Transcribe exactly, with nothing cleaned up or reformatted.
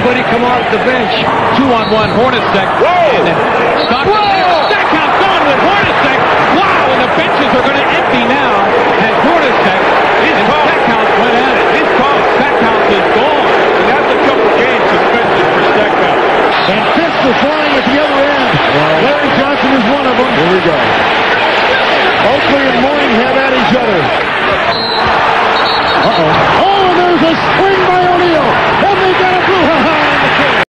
anybody come off the bench. Two on one, Hornacek. Whoa! Stockton. Stackhouse gone with Hornacek. Wow, and the benches are going to empty now as Hornacek and Stackhouse went at it. He's caught. Stackhouse is gone. And that's a couple games suspension for Stackhouse. And fists are flying at the other end. Wow. Larry Johnson is one of them. Here we go. Oakley and Mourning have at each other. Uh-oh. Oh, and there's a swing by